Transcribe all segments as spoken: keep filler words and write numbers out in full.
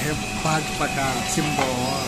Hebat pakar simbol.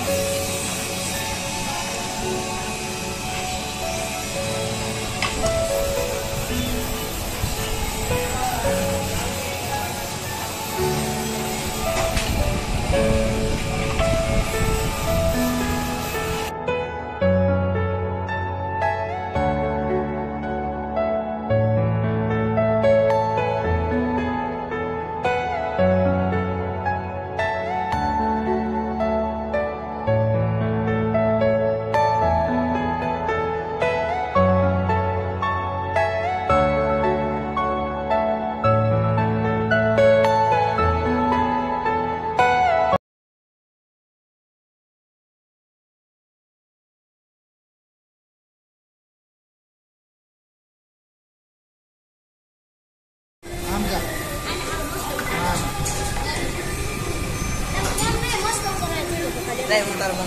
Dai, bentar mana?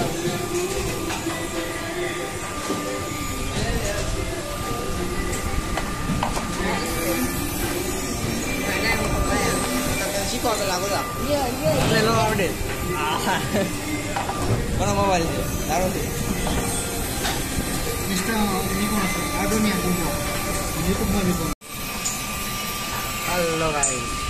Si kau telah kau tak? Ya, ya. Hello, update. Ah. Mana mobile tu? Taruh tu. Mister ini kau nak? Aduh ni aku mau. Ini tu mau ni kau. Hello guys.